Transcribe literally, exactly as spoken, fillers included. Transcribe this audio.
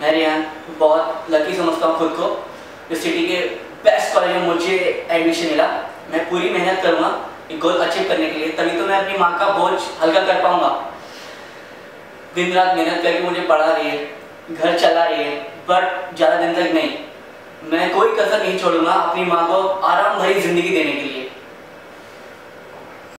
मैं रियान बहुत लकी समझता हूँ खुद को। इस सिटी के बेस्ट कॉलेज में मुझे एडमिशन मिला। मैं पूरी मेहनत करूँगा एक गोल अचीव करने के लिए, तभी तो मैं अपनी माँ का बोझ हल्का कर पाऊँगा। दिन रात मेहनत करके मुझे पढ़ा रही है, घर चला रही है, बट ज़्यादा दिन तक नहीं। मैं कोई कसर नहीं छोड़ूंगा अपनी माँ को आराम भरी जिंदगी देने के लिए।